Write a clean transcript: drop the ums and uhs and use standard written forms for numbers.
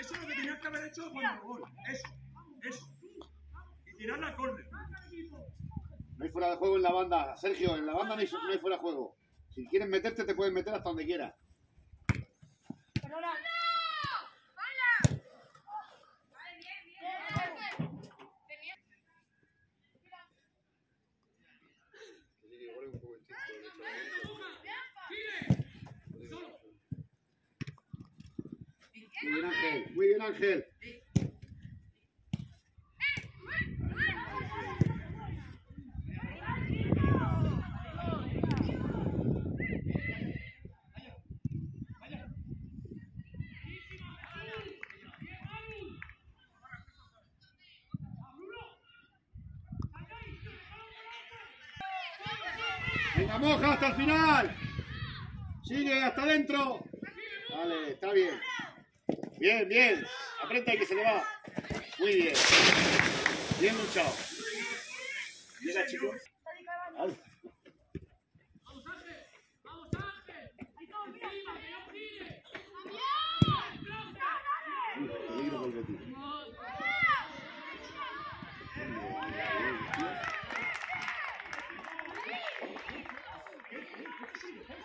Eso es lo que tenías que haber hecho cuando el gol. Eso. Y tirar la córner. No hay fuera de juego en la banda. Sergio, en la banda no hay fuera de juego. Si quieres meterte, te puedes meter hasta donde quieras. Perdona. Muy bien, Ángel. Muy bien, Ángel. Venga, moja hasta el final. Sigue hasta adentro. Vale, está bien. Bien, bien. Aprieta y que se le va. Muy bien. Bien luchado. Llega, chicos. Vale. Peligro por el Betis.